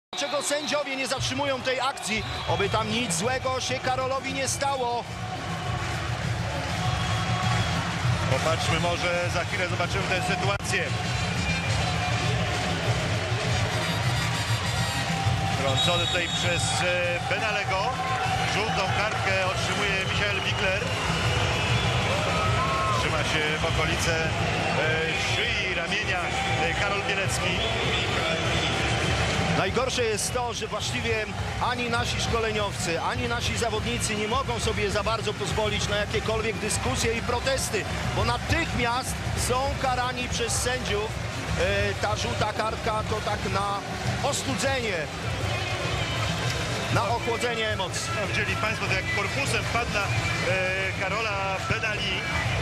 Dlaczego sędziowie nie zatrzymują tej akcji? Oby tam nic złego się Karolowi nie stało. Popatrzmy, może za chwilę zobaczymy tę sytuację. Trącony tutaj przez Benalego. Żółtą kartkę otrzymuje Michael Winkler. Trzyma się w okolice szyi, ramienia Karol Bielecki. Najgorsze jest to, że właściwie ani nasi szkoleniowcy, ani nasi zawodnicy nie mogą sobie za bardzo pozwolić na jakiekolwiek dyskusje i protesty, bo natychmiast są karani przez sędziów. Ta żółta kartka to tak na ostudzenie, na ochłodzenie emocji. Widzieli Państwo, to jak korpusem wpadł na Karola Benali.